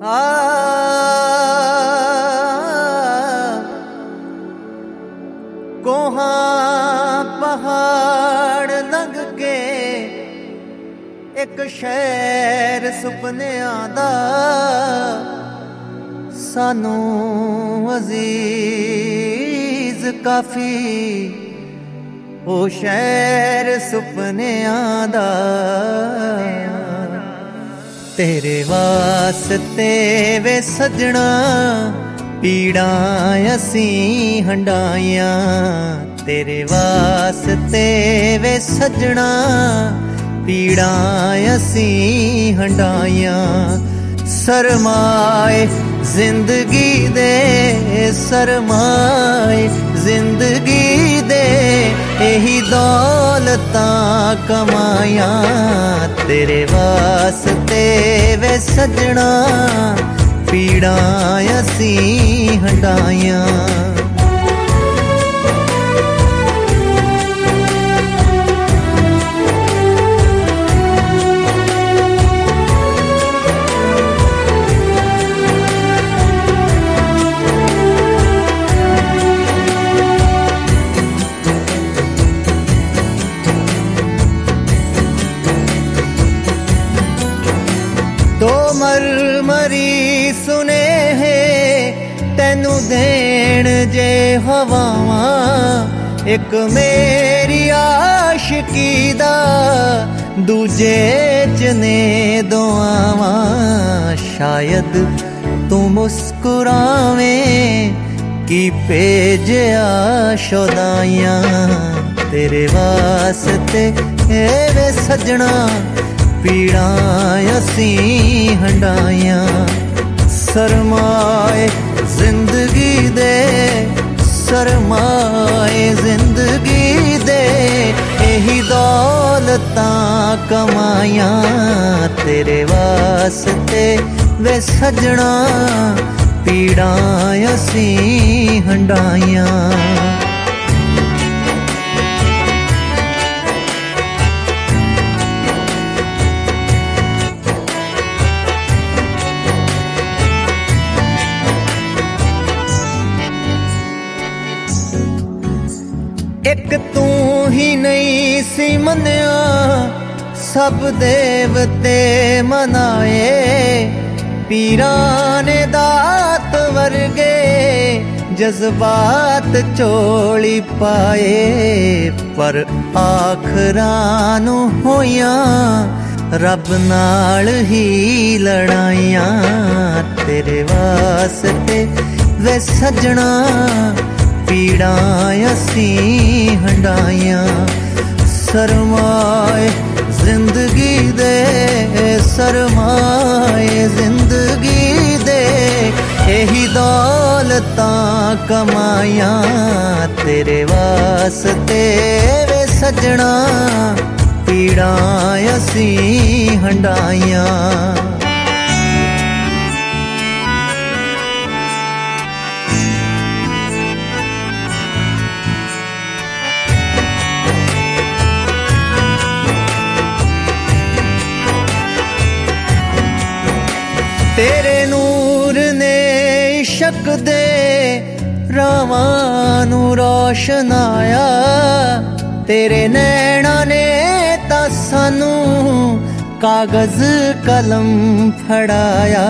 कोहां पहाड़ लंघ के एक शहर सुपनियां दा सानू अजीज काफी ओ शहर सुपनियां दा। तेरे वास्ते वे सजना पीड़ां असी हंडाइयां, तेरे वास्ते वे सजना पीड़ां असी हंडाइयां। सरमाए जिंदगी दे, सरमाए जिंदगी दे यही दौलतां कमाइयां, तेरे वास्ते वे सजना पीड़ां असी हंडाइयां। दो मरमरी सुने है तेनू देन जे हवावां, एक मेरी आशिकी दा दूजे च ने दुआवां। शायद तू मुस्कुरावें की भेजिया शोदाइयां, तेरे वास्ते वे सजना पीड़ां असी हंडाइयां। सरमाए जिंदगी दे, सरमाए जिंदगी दे यही दौलतां कमाइयां, तेरे वास्ते वे सजना पीड़ां असी हंडाइयां। एक तू ही नहीं सी मन्या सब देवते मनाए, पीरां ने दात वर्गे जज्बात चोली पाए। पर आखरां नू होइयां रब नाल ही लड़ाइयां, तेरे वास्ते वे सजना पीड़ां असी हंडाइयां। सरमाए जिंदगी दे, सरमाए जिंदगी दे यही दौलतां कमाइयां, तेरे वास्ते वे सजना पीड़ां असी हंडाइयां। तेरे नूर ने इश्क दे रावां नू रोशनाया, तेरे नैना ने तां सानू कागज कलम फड़ाया।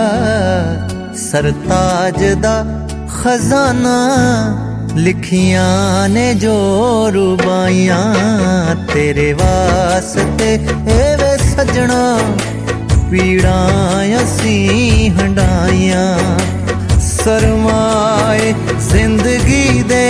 सरताज दा खजाना लिखियां ने जो रुबाइयां, तेरे वास्ते वे सजना पीड़ां असी हंडाइयां। सरमाए जिंदगी दे,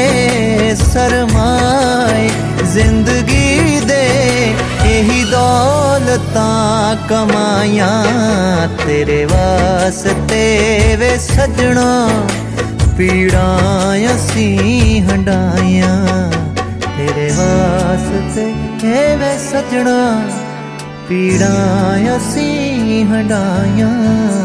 सरमाए जिंदगी दे यही दौलतां कमाइयां, तेरे वास्ते वे सजना पीड़ां असी हंडाइयां, तेरे वास्ते वे सजना पीड़ां असी हंडाइयां।